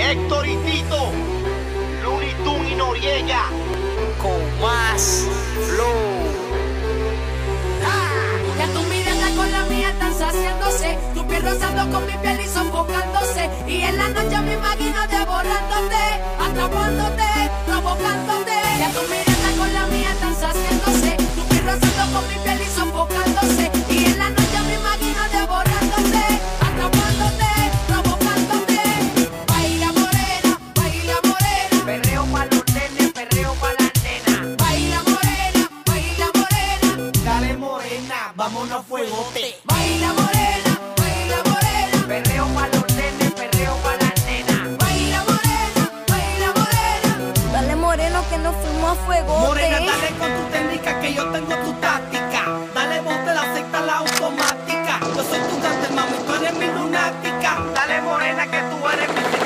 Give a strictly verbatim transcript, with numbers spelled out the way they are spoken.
Héctor y Tito, Looney Tunes y Noriega, con más flow. Ya tu mirada con la mía están saciándose, tu piel rozando con mi piel y sofocándose. Y en la noche me imagino devorándote, atrapándote, provocándote. Ya tu mirada con la mía están saciándose, tu piel rozando con mi piel y sofocándose. Y en la noche me imagino devorándote, atrapándote, provocándote. Baila morena, baila morena, Perreo pa' los nenes, perreo pa' la nena. baila morena, baila morena, Dale morena, vámonos a fuegote. baila morena, baila morena. Perreo pa' los nenes, perreo pa' la nena. Baila morena, baila morena. Dale moreno que nos fuimos a fuego. Morena, dale con tu técnica que yo tengo tu táctica. Dale bote la secta, la automática. Yo soy tu gante, mami, tú eres mi lunática. Dale morena que tú eres mi